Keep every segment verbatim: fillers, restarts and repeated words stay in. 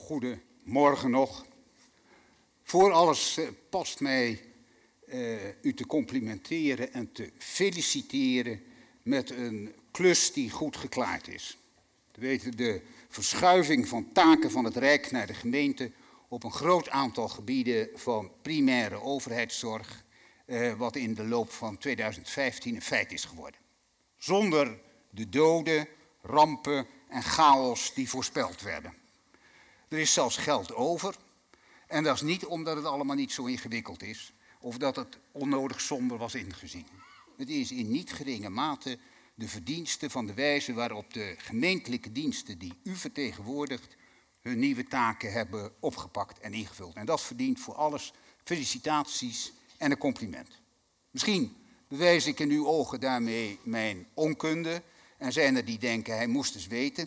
Goedemorgen nog. Voor alles uh, past mij uh, u te complimenteren en te feliciteren met een klus die goed geklaard is. We weten de verschuiving van taken van het Rijk naar de gemeente op een groot aantal gebieden van primaire overheidszorg, uh, wat in de loop van tweeduizend vijftien een feit is geworden. Zonder de doden, rampen en chaos die voorspeld werden. Er is zelfs geld over. En dat is niet omdat het allemaal niet zo ingewikkeld is, of dat het onnodig somber was ingezien. Het is in niet geringe mate de verdienste van de wijze waarop de gemeentelijke diensten die u vertegenwoordigt, hun nieuwe taken hebben opgepakt en ingevuld. En dat verdient voor alles felicitaties en een compliment. Misschien bewijs ik in uw ogen daarmee mijn onkunde en zijn er die denken hij moest eens weten.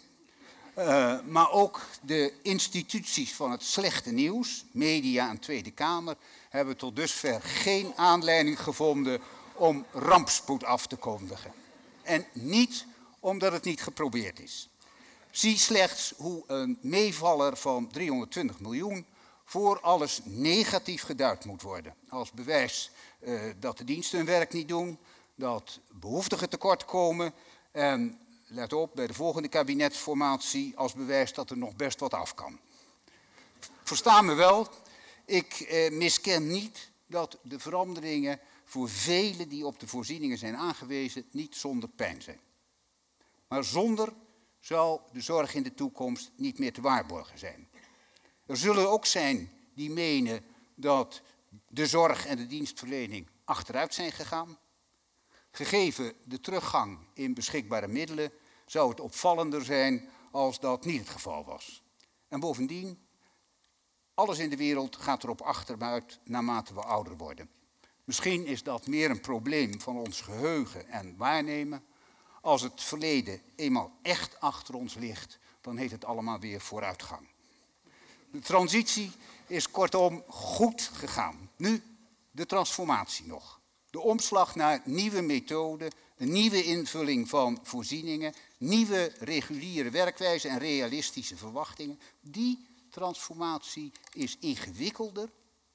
Uh, maar ook de instituties van het slechte nieuws, media en Tweede Kamer, hebben tot dusver geen aanleiding gevonden om rampspoed af te kondigen. En niet omdat het niet geprobeerd is. Zie slechts hoe een meevaller van driehonderdtwintig miljoen voor alles negatief geduid moet worden. Als bewijs uh, dat de diensten hun werk niet doen, dat behoeftigen tekort komen en let op, bij de volgende kabinetsformatie als bewijs dat er nog best wat af kan. Versta me wel, ik eh, misken niet dat de veranderingen voor velen die op de voorzieningen zijn aangewezen niet zonder pijn zijn. Maar zonder zou de zorg in de toekomst niet meer te waarborgen zijn. Er zullen ook zijn die menen dat de zorg en de dienstverlening achteruit zijn gegaan. Gegeven de teruggang in beschikbare middelen zou het opvallender zijn als dat niet het geval was. En bovendien, alles in de wereld gaat erop achteruit naarmate we ouder worden. Misschien is dat meer een probleem van ons geheugen en waarnemen. Als het verleden eenmaal echt achter ons ligt, dan heet het allemaal weer vooruitgang. De transitie is kortom goed gegaan. Nu de transformatie nog. De omslag naar nieuwe methoden, een nieuwe invulling van voorzieningen, nieuwe reguliere werkwijzen en realistische verwachtingen. Die transformatie is ingewikkelder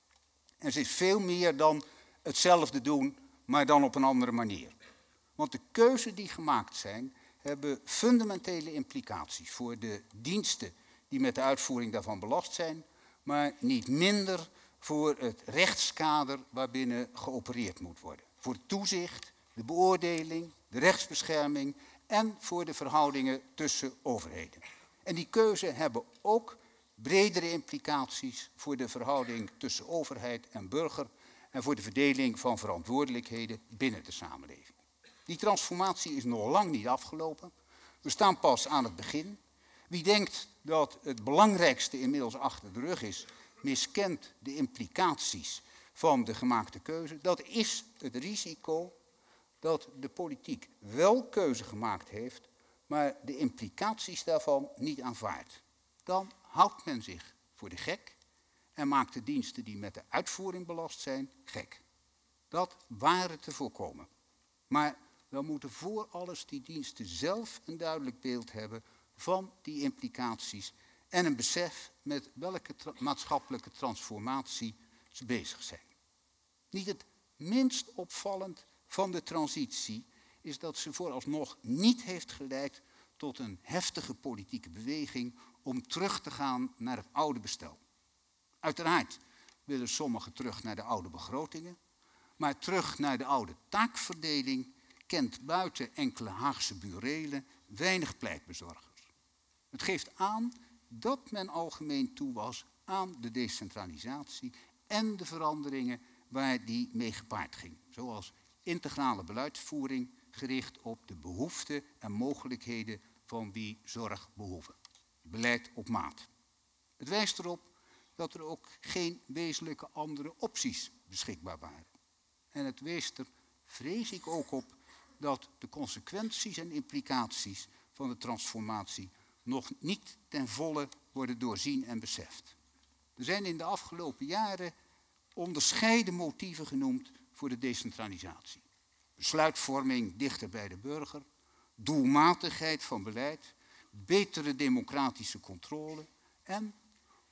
en ze is veel meer dan hetzelfde doen, maar dan op een andere manier. Want de keuzes die gemaakt zijn, hebben fundamentele implicaties voor de diensten die met de uitvoering daarvan belast zijn, maar niet minder voor het rechtskader waarbinnen geopereerd moet worden. Voor het toezicht, de beoordeling, de rechtsbescherming en voor de verhoudingen tussen overheden. En die keuze hebben ook bredere implicaties voor de verhouding tussen overheid en burger en voor de verdeling van verantwoordelijkheden binnen de samenleving. Die transformatie is nog lang niet afgelopen. We staan pas aan het begin. Wie denkt dat het belangrijkste inmiddels achter de rug is, miskent de implicaties van de gemaakte keuze. Dat is het risico dat de politiek wel keuze gemaakt heeft, maar de implicaties daarvan niet aanvaardt. Dan houdt men zich voor de gek en maakt de diensten die met de uitvoering belast zijn gek. Dat waren te voorkomen. Maar dan moeten voor alles die diensten zelf een duidelijk beeld hebben van die implicaties en een besef met welke tra- maatschappelijke transformatie ze bezig zijn. Niet het minst opvallend van de transitie is dat ze vooralsnog niet heeft geleid tot een heftige politieke beweging om terug te gaan naar het oude bestel. Uiteraard willen sommigen terug naar de oude begrotingen, maar terug naar de oude taakverdeling kent buiten enkele Haagse burelen weinig pleitbezorgers. Het geeft aan dat men algemeen toe was aan de decentralisatie en de veranderingen waar die mee gepaard ging. Zoals integrale beleidsvoering gericht op de behoeften en mogelijkheden van wie zorg behoeven. Beleid op maat. Het wijst erop dat er ook geen wezenlijke andere opties beschikbaar waren. En het weest er, vrees ik ook op, dat de consequenties en implicaties van de transformatie nog niet ten volle worden doorzien en beseft. Er zijn in de afgelopen jaren onderscheiden motieven genoemd voor de decentralisatie. Besluitvorming dichter bij de burger, doelmatigheid van beleid, betere democratische controle en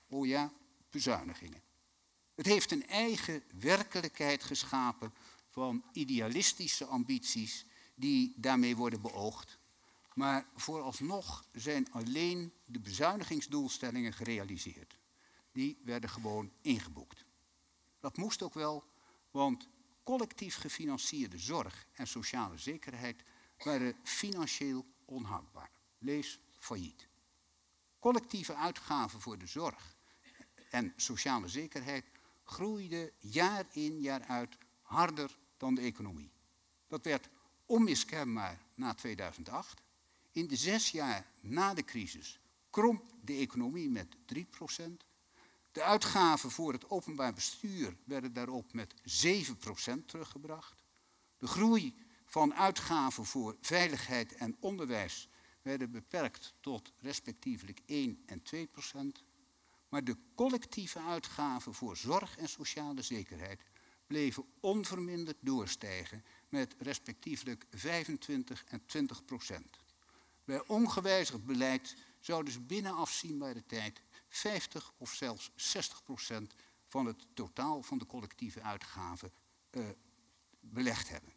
oh ja, bezuinigingen. Het heeft een eigen werkelijkheid geschapen van idealistische ambities die daarmee worden beoogd. Maar vooralsnog zijn alleen de bezuinigingsdoelstellingen gerealiseerd. Die werden gewoon ingeboekt. Dat moest ook wel, want collectief gefinancierde zorg en sociale zekerheid waren financieel onhoudbaar. Lees failliet. Collectieve uitgaven voor de zorg en sociale zekerheid groeiden jaar in jaar uit harder dan de economie. Dat werd onmiskenbaar na tweeduizend acht. In de zes jaar na de crisis kromp de economie met drie procent. De uitgaven voor het openbaar bestuur werden daarop met zeven procent teruggebracht. De groei van uitgaven voor veiligheid en onderwijs werden beperkt tot respectievelijk één en twee procent. Maar de collectieve uitgaven voor zorg en sociale zekerheid bleven onverminderd doorstijgen met respectievelijk vijfentwintig en twintig procent. Bij ongewijzigd beleid zouden ze binnen afzienbare tijd vijftig of zelfs zestig procent van het totaal van de collectieve uitgaven uh, belegd hebben.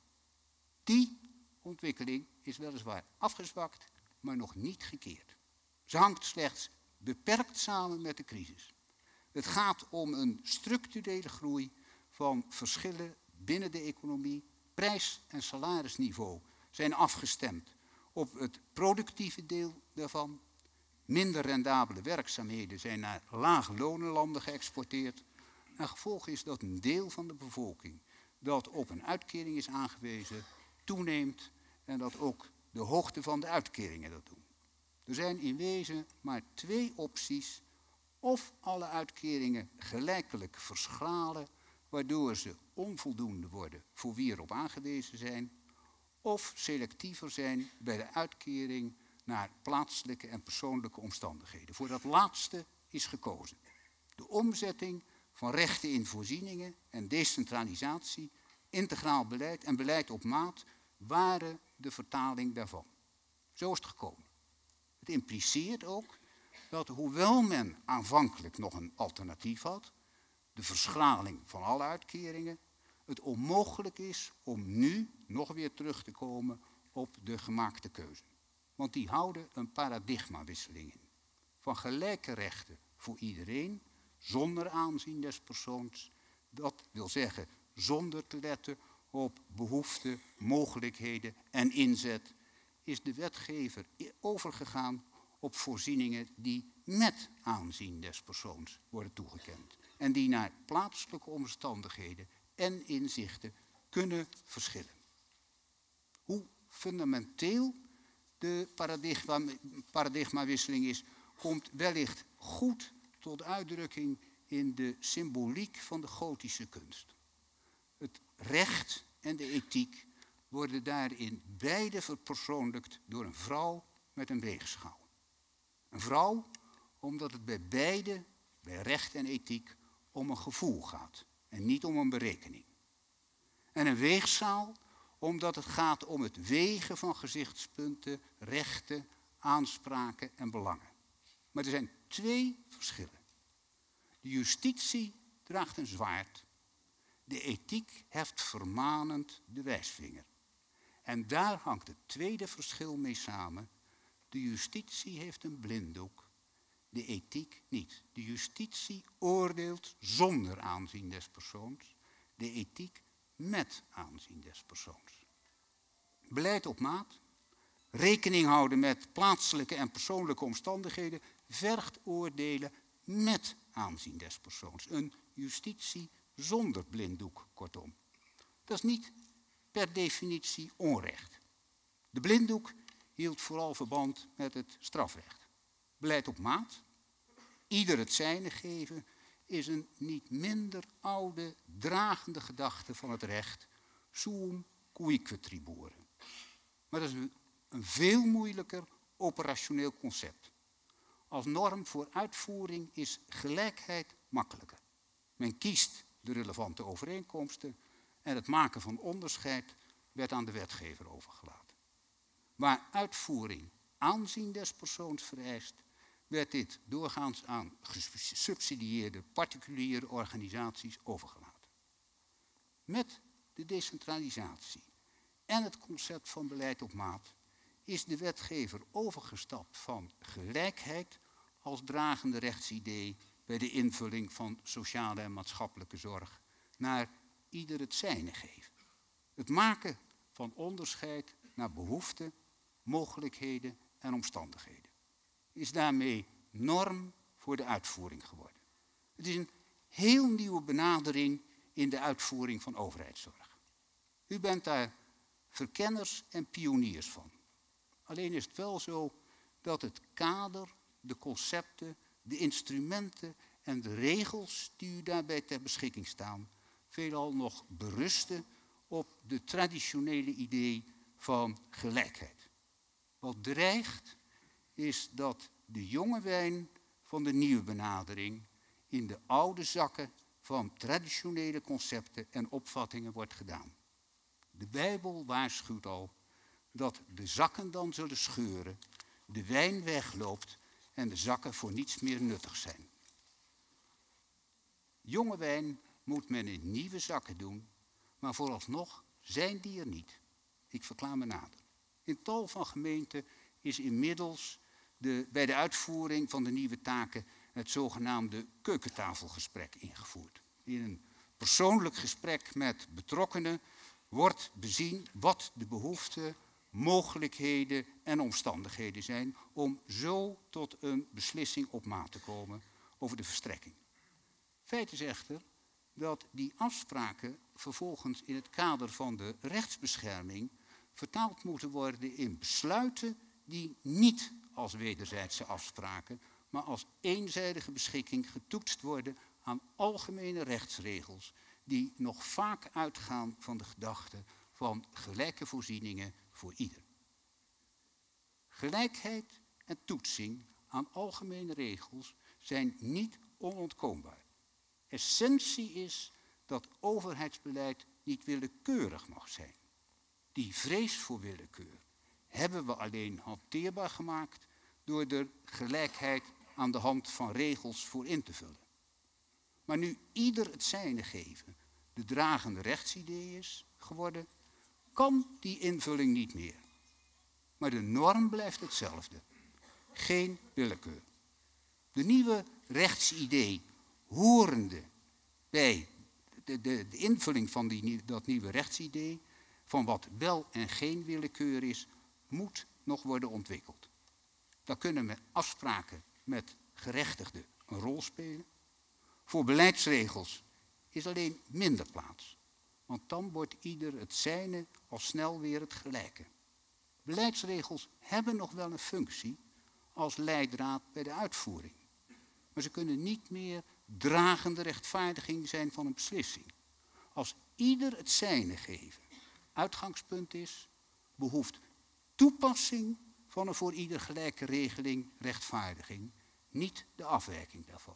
Die ontwikkeling is weliswaar afgezwakt, maar nog niet gekeerd. Ze hangt slechts beperkt samen met de crisis. Het gaat om een structurele groei van verschillen binnen de economie. Prijs- en salarisniveau zijn afgestemd op het productieve deel daarvan. Minder rendabele werkzaamheden zijn naar lage lonenlanden geëxporteerd. En gevolg is dat een deel van de bevolking dat op een uitkering is aangewezen toeneemt en dat ook de hoogte van de uitkeringen dat doen. Er zijn in wezen maar twee opties. Of alle uitkeringen gelijkelijk verschralen, waardoor ze onvoldoende worden voor wie erop aangewezen zijn, of selectiever zijn bij de uitkering naar plaatselijke en persoonlijke omstandigheden. Voor dat laatste is gekozen. De omzetting van rechten in voorzieningen en decentralisatie, integraal beleid en beleid op maat waren de vertaling daarvan. Zo is het gekomen. Het impliceert ook dat hoewel men aanvankelijk nog een alternatief had, de verschraling van alle uitkeringen, het onmogelijk is om nu nog weer terug te komen op de gemaakte keuze. Want die houden een paradigmawisseling in. Van gelijke rechten voor iedereen, zonder aanzien des persoons. Dat wil zeggen, zonder te letten op behoeften, mogelijkheden en inzet, is de wetgever overgegaan op voorzieningen die met aanzien des persoons worden toegekend. En die naar plaatselijke omstandigheden en inzichten kunnen verschillen. Hoe fundamenteel de paradigma, paradigmawisseling is, komt wellicht goed tot uitdrukking in de symboliek van de gotische kunst. Het recht en de ethiek worden daarin beide verpersoonlijkt door een vrouw met een weegschaal. Een vrouw omdat het bij beide, bij recht en ethiek, om een gevoel gaat en niet om een berekening. En een weegschaal omdat het gaat om het wegen van gezichtspunten, rechten, aanspraken en belangen. Maar er zijn twee verschillen. De justitie draagt een zwaard. De ethiek heft vermanend de wijsvinger. En daar hangt het tweede verschil mee samen. De justitie heeft een blinddoek, de ethiek niet. De justitie oordeelt zonder aanzien des persoons, de ethiek met aanzien des persoons. Beleid op maat, rekening houden met plaatselijke en persoonlijke omstandigheden, vergt oordelen met aanzien des persoons. Een justitie zonder blinddoek, kortom. Dat is niet per definitie onrecht. De blinddoek hield vooral verband met het strafrecht. Beleid op maat, ieder het zijne geven, is een niet minder oude, dragende gedachte van het recht, suum cuique tribore. Maar dat is een, een veel moeilijker operationeel concept. Als norm voor uitvoering is gelijkheid makkelijker. Men kiest de relevante overeenkomsten en het maken van onderscheid werd aan de wetgever overgelaten. Waar uitvoering aanzien des persoons vereist, werd dit doorgaans aan gesubsidieerde particuliere organisaties overgelaten. Met de decentralisatie en het concept van beleid op maat is de wetgever overgestapt van gelijkheid als dragende rechtsidee bij de invulling van sociale en maatschappelijke zorg naar ieder het zijne geven. Het maken van onderscheid naar behoeften, mogelijkheden en omstandigheden is daarmee norm voor de uitvoering geworden. Het is een heel nieuwe benadering in de uitvoering van overheidszorg. U bent daar verkenners en pioniers van. Alleen is het wel zo dat het kader, de concepten, de instrumenten en de regels die u daarbij ter beschikking staan, veelal nog berusten op de traditionele idee van gelijkheid. Wat dreigt is dat de jonge wijn van de nieuwe benadering in de oude zakken van traditionele concepten en opvattingen wordt gedaan. De Bijbel waarschuwt al dat de zakken dan zullen scheuren, de wijn wegloopt en de zakken voor niets meer nuttig zijn. Jonge wijn moet men in nieuwe zakken doen, maar vooralsnog zijn die er niet. Ik verklaar me nader. In tal van gemeenten is inmiddels de, bij de uitvoering van de nieuwe taken het zogenaamde keukentafelgesprek ingevoerd. In een persoonlijk gesprek met betrokkenen wordt bezien wat de behoeften, mogelijkheden en omstandigheden zijn om zo tot een beslissing op maat te komen over de verstrekking. Feit is echter dat die afspraken vervolgens in het kader van de rechtsbescherming vertaald moeten worden in besluiten die niet als wederzijdse afspraken, maar als eenzijdige beschikking getoetst worden aan algemene rechtsregels die nog vaak uitgaan van de gedachte van gelijke voorzieningen voor ieder. Gelijkheid en toetsing aan algemene regels zijn niet onontkoombaar. Essentie is dat overheidsbeleid niet willekeurig mag zijn. Die vrees voor willekeur hebben we alleen hanteerbaar gemaakt door er gelijkheid aan de hand van regels voor in te vullen. Maar nu ieder het zijne geven de dragende rechtsidee is geworden, kan die invulling niet meer. Maar de norm blijft hetzelfde. Geen willekeur. De nieuwe rechtsidee horende bij de, de, de invulling van die, dat nieuwe rechtsidee, van wat wel en geen willekeur is, moet nog worden ontwikkeld. Dan kunnen we afspraken met gerechtigden een rol spelen. Voor beleidsregels is alleen minder plaats. Want dan wordt ieder het zijne al snel weer het gelijke. Beleidsregels hebben nog wel een functie als leidraad bij de uitvoering. Maar ze kunnen niet meer dragende rechtvaardiging zijn van een beslissing. Als ieder het zijne geven uitgangspunt is, behoeft toepassing van een voor ieder gelijke regeling rechtvaardiging, niet de afwijking daarvan.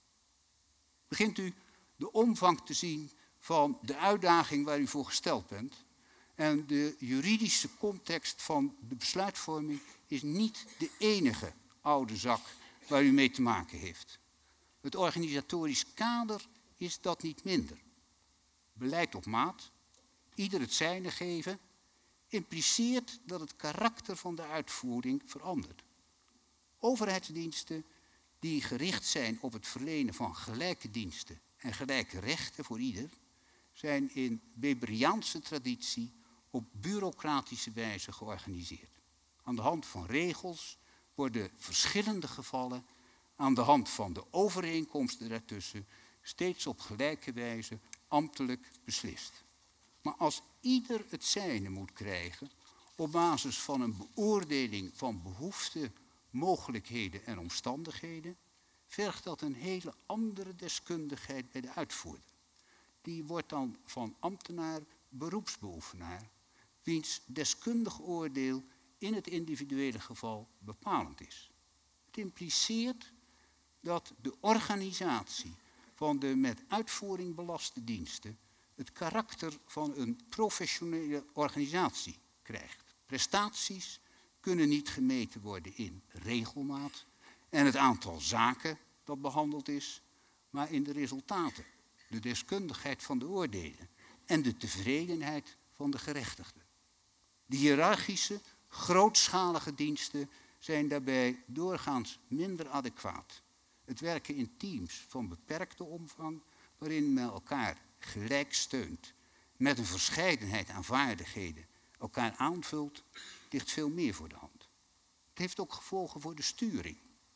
Begint u de omvang te zien van de uitdaging waar u voor gesteld bent en de juridische context van de besluitvorming is niet de enige oude zak waar u mee te maken heeft. Het organisatorisch kader is dat niet minder. Beleid op maat, ieder het zijne geven, impliceert dat het karakter van de uitvoering verandert. Overheidsdiensten die gericht zijn op het verlenen van gelijke diensten en gelijke rechten voor ieder, zijn in Weberiaanse traditie op bureaucratische wijze georganiseerd. Aan de hand van regels worden verschillende gevallen aan de hand van de overeenkomsten daartussen steeds op gelijke wijze ambtelijk beslist. Maar als ieder het zijne moet krijgen op basis van een beoordeling van behoeften, mogelijkheden en omstandigheden, vergt dat een hele andere deskundigheid bij de uitvoerder. Die wordt dan van ambtenaar beroepsbeoefenaar, wiens deskundig oordeel in het individuele geval bepalend is. Het impliceert dat de organisatie van de met uitvoering belaste diensten het karakter van een professionele organisatie krijgt. Prestaties kunnen niet gemeten worden in regelmaat en het aantal zaken dat behandeld is, maar in de resultaten, de deskundigheid van de oordelen en de tevredenheid van de gerechtigden. De hiërarchische, grootschalige diensten zijn daarbij doorgaans minder adequaat. Het werken in teams van beperkte omvang, waarin men elkaar gelijk steunt, met een verscheidenheid aan vaardigheden elkaar aanvult, ligt veel meer voor de hand. Het heeft ook gevolgen voor de sturing,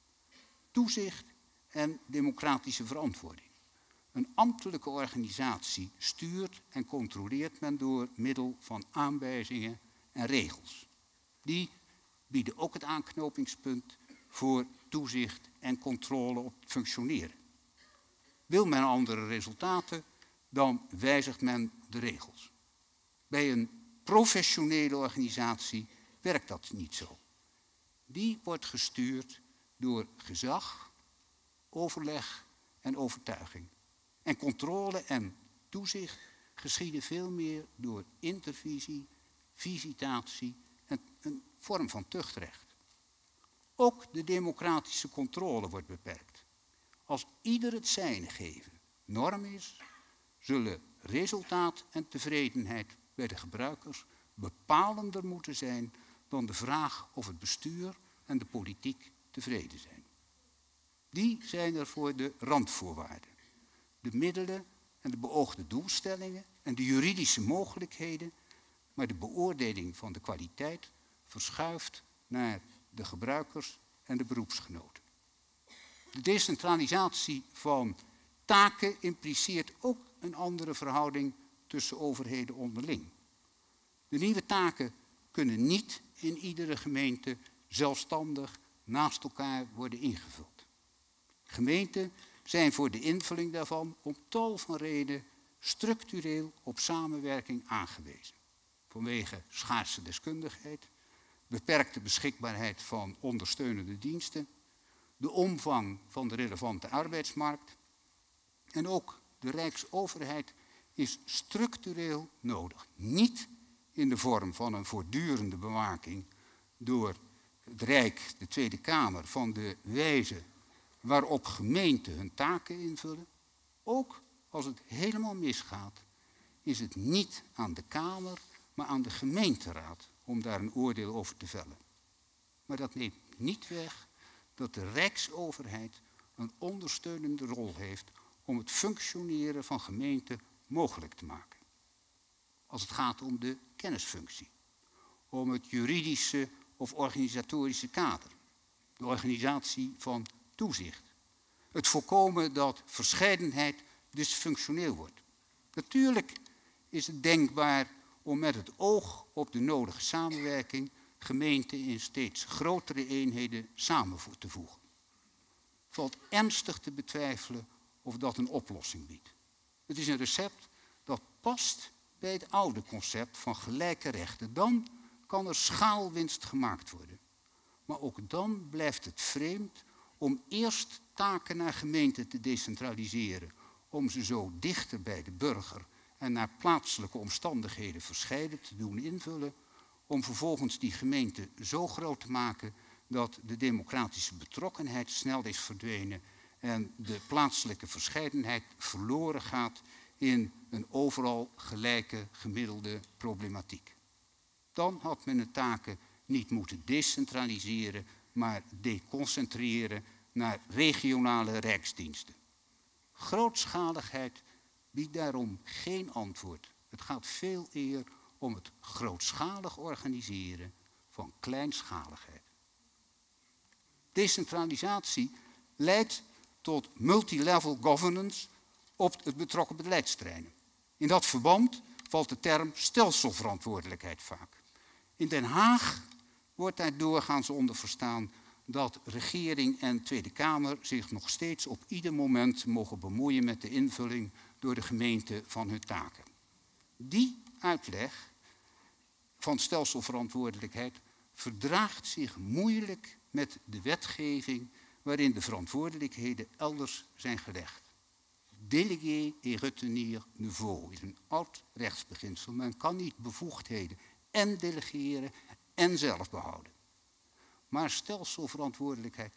toezicht en democratische verantwoording. Een ambtelijke organisatie stuurt en controleert men door middel van aanwijzingen en regels. Die bieden ook het aanknopingspunt voor toezicht en controle op het functioneren. Wil men andere resultaten, dan wijzigt men de regels. Bij een professionele organisatie werkt dat niet zo. Die wordt gestuurd door gezag, overleg en overtuiging. En controle en toezicht geschieden veel meer door intervisie, visitatie en een vorm van tuchtrecht. Ook de democratische controle wordt beperkt. Als ieder het zijne geven norm is, zullen resultaat en tevredenheid bij de gebruikers bepalender moeten zijn dan de vraag of het bestuur en de politiek tevreden zijn. Die zijn er voor de randvoorwaarden. De middelen en de beoogde doelstellingen en de juridische mogelijkheden, maar de beoordeling van de kwaliteit verschuift naar de gebruikers en de beroepsgenoten. De decentralisatie van taken impliceert ook een andere verhouding tussen overheden onderling. De nieuwe taken kunnen niet in iedere gemeente zelfstandig naast elkaar worden ingevuld. Gemeenten zijn voor de invulling daarvan om tal van redenen structureel op samenwerking aangewezen. Vanwege schaarse deskundigheid, beperkte beschikbaarheid van ondersteunende diensten, de omvang van de relevante arbeidsmarkt en ook de Rijksoverheid is structureel nodig. Niet in de vorm van een voortdurende bewaking door het Rijk, de Tweede Kamer, van de wijze waarop gemeenten hun taken invullen. Ook als het helemaal misgaat, is het niet aan de Kamer, maar aan de gemeenteraad om daar een oordeel over te vellen. Maar dat neemt niet weg dat de Rijksoverheid een ondersteunende rol heeft om het functioneren van gemeenten mogelijk te maken. Als het gaat om de kennisfunctie, om het juridische of organisatorische kader, de organisatie van toezicht, het voorkomen dat verscheidenheid dysfunctioneel wordt. Natuurlijk is het denkbaar om met het oog op de nodige samenwerking gemeenten in steeds grotere eenheden samen te voegen. Het valt ernstig te betwijfelen of dat een oplossing biedt. Het is een recept dat past bij het oude concept van gelijke rechten. Dan kan er schaalwinst gemaakt worden. Maar ook dan blijft het vreemd om eerst taken naar gemeenten te decentraliseren, om ze zo dichter bij de burger en naar plaatselijke omstandigheden verscheiden te doen invullen, om vervolgens die gemeente zo groot te maken dat de democratische betrokkenheid snel is verdwenen en de plaatselijke verscheidenheid verloren gaat in een overal gelijke gemiddelde problematiek. Dan had men de taken niet moeten decentraliseren, maar deconcentreren naar regionale rijksdiensten. Grootschaligheid biedt daarom geen antwoord. Het gaat veel eer om het grootschalig organiseren van kleinschaligheid. Decentralisatie leidt tot multilevel governance op het betrokken beleidsterreinen. In dat verband valt de term stelselverantwoordelijkheid vaak. In Den Haag wordt daar doorgaans onder verstaan dat regering en Tweede Kamer zich nog steeds op ieder moment mogen bemoeien met de invulling door de gemeente van hun taken. Die uitleg van stelselverantwoordelijkheid verdraagt zich moeilijk met de wetgeving waarin de verantwoordelijkheden elders zijn gelegd. Déléguer et retenir ne vaut is een oud rechtsbeginsel. Men kan niet bevoegdheden en delegeren en zelf behouden. Maar stelselverantwoordelijkheid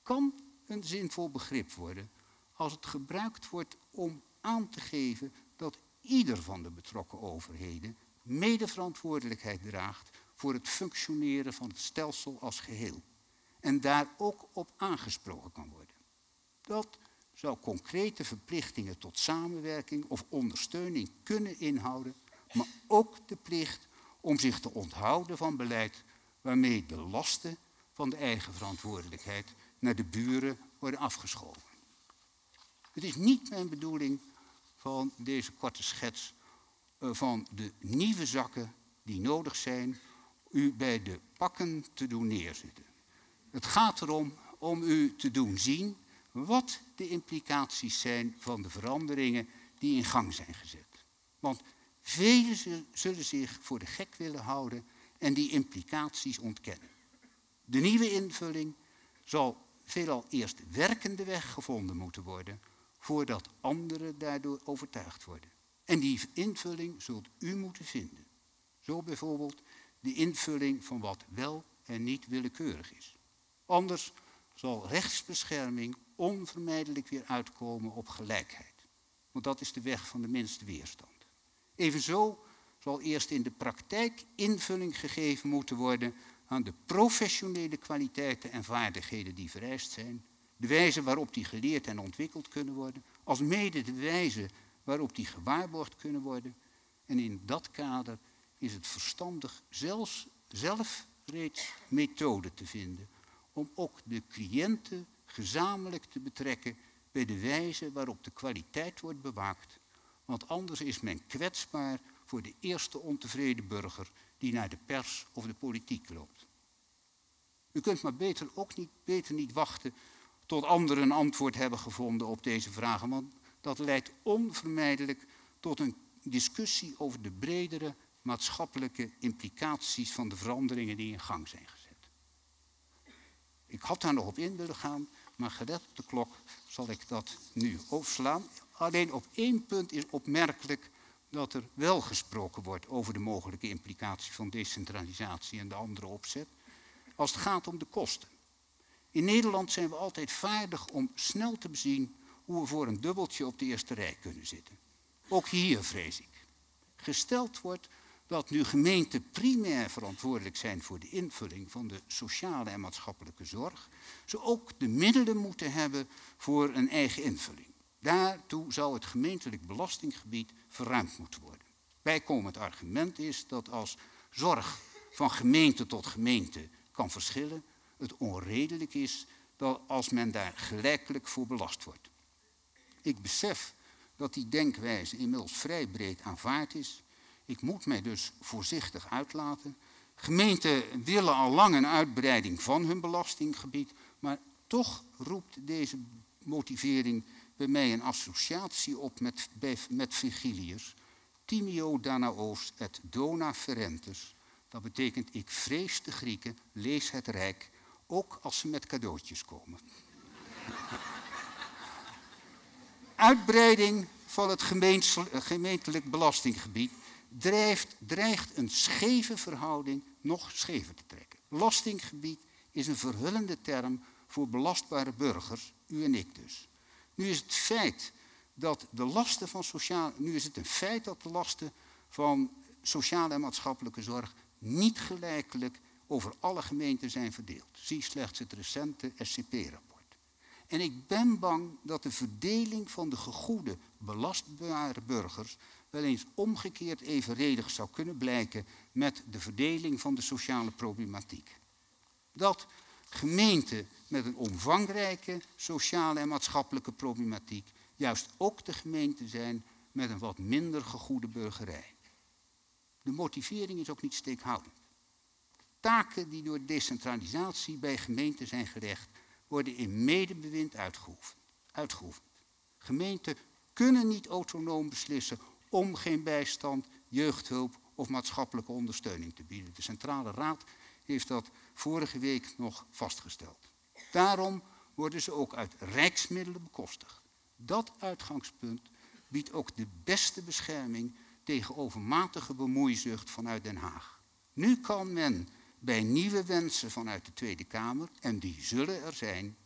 kan een zinvol begrip worden als het gebruikt wordt om aan te geven dat ieder van de betrokken overheden medeverantwoordelijkheid draagt voor het functioneren van het stelsel als geheel. En daar ook op aangesproken kan worden. Dat zou concrete verplichtingen tot samenwerking of ondersteuning kunnen inhouden, maar ook de plicht om zich te onthouden van beleid waarmee de lasten van de eigen verantwoordelijkheid naar de buren worden afgeschoven. Het is niet mijn bedoeling van deze korte schets uh, van de nieuwe zakken die nodig zijn u bij de pakken te doen neerzitten. Het gaat erom om u te doen zien wat de implicaties zijn van de veranderingen die in gang zijn gezet. Want velen zullen zich voor de gek willen houden en die implicaties ontkennen. De nieuwe invulling zal veelal eerst werkende weg gevonden moeten worden, voordat anderen daardoor overtuigd worden. En die invulling zult u moeten vinden. Zo bijvoorbeeld de invulling van wat wel en niet willekeurig is. Anders zal rechtsbescherming onvermijdelijk weer uitkomen op gelijkheid. Want dat is de weg van de minste weerstand. Evenzo zal eerst in de praktijk invulling gegeven moeten worden aan de professionele kwaliteiten en vaardigheden die vereist zijn, de wijze waarop die geleerd en ontwikkeld kunnen worden, alsmede de wijze waarop die gewaarborgd kunnen worden. En in dat kader is het verstandig zelfs zelf reeds methoden te vinden om ook de cliënten gezamenlijk te betrekken bij de wijze waarop de kwaliteit wordt bewaakt. Want anders is men kwetsbaar voor de eerste ontevreden burger die naar de pers of de politiek loopt. U kunt maar beter ook niet, beter niet wachten tot anderen een antwoord hebben gevonden op deze vragen, want dat leidt onvermijdelijk tot een discussie over de bredere maatschappelijke implicaties van de veranderingen die in gang zijn gezet. Ik had daar nog op in willen gaan, maar gelet op de klok zal ik dat nu overslaan. Alleen op één punt is opmerkelijk dat er wel gesproken wordt over de mogelijke implicatie van decentralisatie en de andere opzet, als het gaat om de kosten. In Nederland zijn we altijd vaardig om snel te bezien hoe we voor een dubbeltje op de eerste rij kunnen zitten. Ook hier vrees ik. Gesteld wordt dat nu gemeenten primair verantwoordelijk zijn voor de invulling van de sociale en maatschappelijke zorg, ze ook de middelen moeten hebben voor een eigen invulling. Daartoe zou het gemeentelijk belastinggebied verruimd moeten worden. Bijkomend argument is dat als zorg van gemeente tot gemeente kan verschillen, het onredelijk is dat als men daar gelijkelijk voor belast wordt. Ik besef dat die denkwijze inmiddels vrij breed aanvaard is. Ik moet mij dus voorzichtig uitlaten. Gemeenten willen al lang een uitbreiding van hun belastinggebied, maar toch roept deze motivering bij mij een associatie op met, met Virgilius. Timeo Danaos et dona ferentes. Dat betekent, ik vrees de Grieken, lees het Rijk, ook als ze met cadeautjes komen. Uitbreiding van het gemeentelijk belastinggebied drijft, dreigt een scheve verhouding nog schever te trekken. Belastinggebied is een verhullende term voor belastbare burgers, u en ik dus. Nu is het feit dat de lasten van sociaal, nu is het een feit dat de lasten van sociale en maatschappelijke zorg niet gelijkelijk over alle gemeenten zijn verdeeld. Zie slechts het recente S C P-rapport. En ik ben bang dat de verdeling van de gegoede belastbare burgers wel eens omgekeerd evenredig zou kunnen blijken met de verdeling van de sociale problematiek. Dat gemeenten met een omvangrijke sociale en maatschappelijke problematiek juist ook de gemeenten zijn met een wat minder gegoede burgerij. De motivering is ook niet steekhoudend. Taken die door decentralisatie bij gemeenten zijn gelegd, worden in medebewind uitgeoefend. uitgeoefend. Gemeenten kunnen niet autonoom beslissen om geen bijstand, jeugdhulp of maatschappelijke ondersteuning te bieden. De Centrale Raad heeft dat vorige week nog vastgesteld. Daarom worden ze ook uit rijksmiddelen bekostigd. Dat uitgangspunt biedt ook de beste bescherming tegen overmatige bemoeizucht vanuit Den Haag. Nu kan men bij nieuwe wensen vanuit de Tweede Kamer, en die zullen er zijn,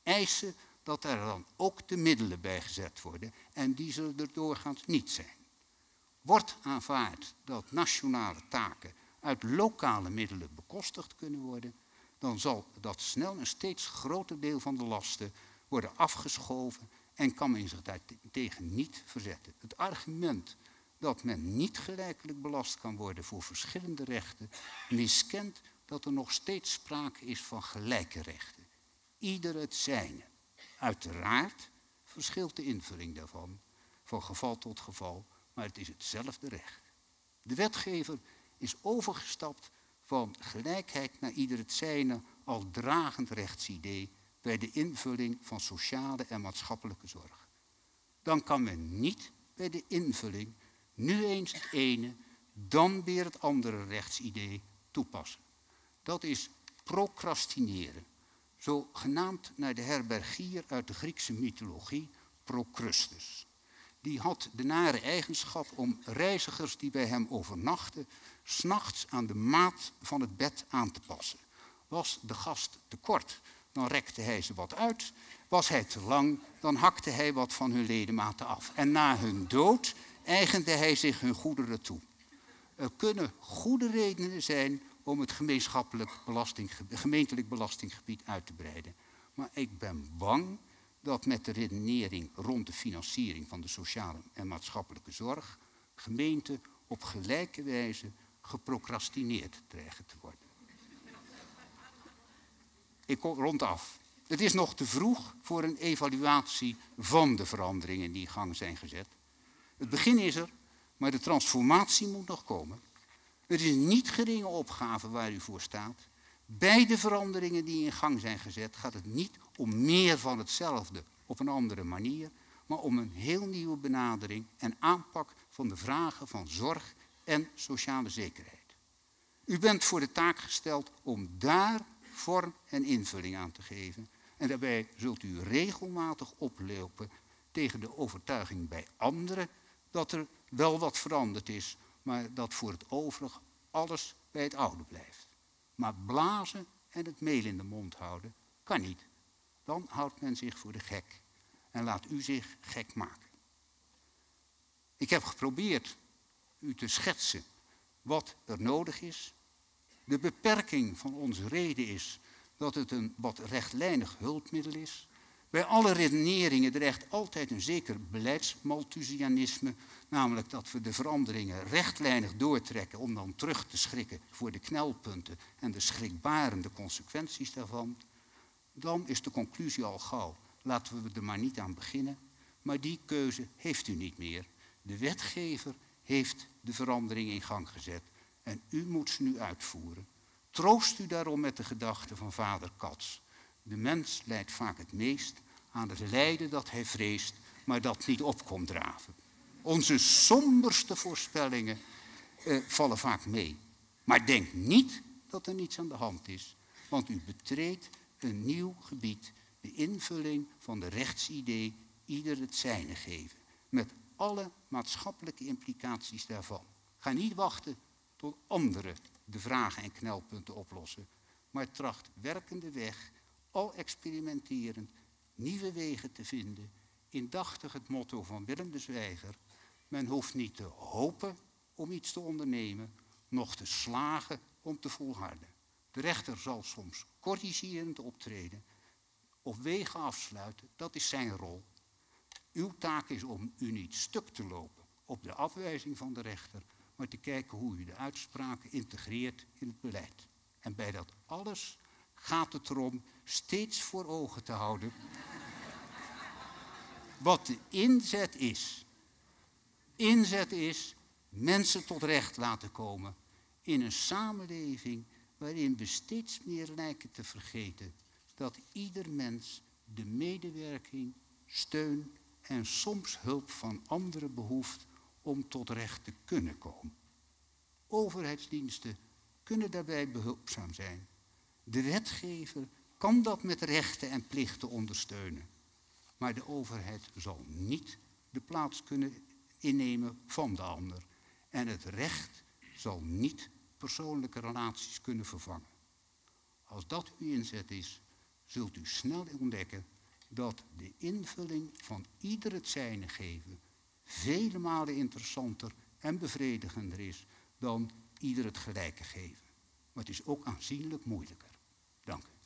eisen dat er dan ook de middelen bij gezet worden en die zullen er doorgaans niet zijn. Wordt aanvaard dat nationale taken uit lokale middelen bekostigd kunnen worden, dan zal dat snel een steeds groter deel van de lasten worden afgeschoven en kan men zich daartegen niet verzetten. Het argument dat men niet gelijkelijk belast kan worden voor verschillende rechten, miskent dat er nog steeds sprake is van gelijke rechten. Ieder het zijne. Uiteraard verschilt de invulling daarvan, van geval tot geval, maar het is hetzelfde recht. De wetgever is overgestapt van gelijkheid naar ieder het zijne als dragend rechtsidee bij de invulling van sociale en maatschappelijke zorg. Dan kan men niet bij de invulling nu eens het ene, dan weer het andere rechtsidee toepassen. Dat is procrastineren, zo genaamd naar de herbergier uit de Griekse mythologie, Procrustes. Die had de nare eigenschap om reizigers die bij hem overnachten 's nachts aan de maat van het bed aan te passen. Was de gast te kort, dan rekte hij ze wat uit. Was hij te lang, dan hakte hij wat van hun ledematen af. En na hun dood eigende hij zich hun goederen toe. Er kunnen goede redenen zijn om het gemeenschappelijk belasting, gemeentelijk belastinggebied uit te breiden. Maar ik ben bang dat met de redenering rond de financiering van de sociale en maatschappelijke zorg gemeenten op gelijke wijze geprocrastineerd dreigen te worden. Ik kom rond af. Het is nog te vroeg voor een evaluatie van de veranderingen die in gang zijn gezet. Het begin is er, maar de transformatie moet nog komen. Het is een niet geringe opgave waar u voor staat. Bij de veranderingen die in gang zijn gezet gaat het niet om meer van hetzelfde op een andere manier, maar om een heel nieuwe benadering en aanpak van de vragen van zorg en sociale zekerheid. U bent voor de taak gesteld om daar vorm en invulling aan te geven. En daarbij zult u regelmatig oplopen tegen de overtuiging bij anderen dat er wel wat veranderd is, maar dat voor het overige alles bij het oude blijft. Maar blazen en het meel in de mond houden kan niet. Dan houdt men zich voor de gek en laat u zich gek maken. Ik heb geprobeerd u te schetsen wat er nodig is. De beperking van onze reden is dat het een wat rechtlijnig hulpmiddel is. Bij alle redeneringen dreigt altijd een zeker beleidsmalthusianisme, namelijk dat we de veranderingen rechtlijnig doortrekken om dan terug te schrikken voor de knelpunten en de schrikbarende consequenties daarvan. Dan is de conclusie al gauw, laten we er maar niet aan beginnen. Maar die keuze heeft u niet meer. De wetgever heeft de verandering in gang gezet en u moet ze nu uitvoeren. Troost u daarom met de gedachte van vader Cats. De mens lijdt vaak het meest aan het lijden dat hij vreest, maar dat niet op komt draven. Onze somberste voorspellingen eh, vallen vaak mee. Maar denk niet dat er niets aan de hand is, want u betreedt een nieuw gebied, de invulling van de rechtsidee, ieder het zijne geven, met alle maatschappelijke implicaties daarvan. Ga niet wachten tot anderen de vragen en knelpunten oplossen, maar tracht werkende weg, al experimenterend, nieuwe wegen te vinden, indachtig het motto van Willem de Zwijger: men hoeft niet te hopen om iets te ondernemen, noch te slagen om te volharden. De rechter zal soms corrigerend optreden, of wegen afsluiten, dat is zijn rol. Uw taak is om u niet stuk te lopen op de afwijzing van de rechter, maar te kijken hoe u de uitspraken integreert in het beleid. En bij dat alles gaat het erom steeds voor ogen te houden wat de inzet is. Inzet is mensen tot recht laten komen in een samenleving waarin we steeds meer lijken te vergeten dat ieder mens de medewerking, steun en soms hulp van anderen behoeft om tot recht te kunnen komen. Overheidsdiensten kunnen daarbij behulpzaam zijn. De wetgever kan dat met rechten en plichten ondersteunen. Maar de overheid zal niet de plaats kunnen innemen van de ander. En het recht zal niet persoonlijke relaties kunnen vervangen. Als dat uw inzet is, zult u snel ontdekken dat de invulling van ieder het zijne geven vele malen interessanter en bevredigender is dan ieder het gelijke geven. Maar het is ook aanzienlijk moeilijker. Dank u.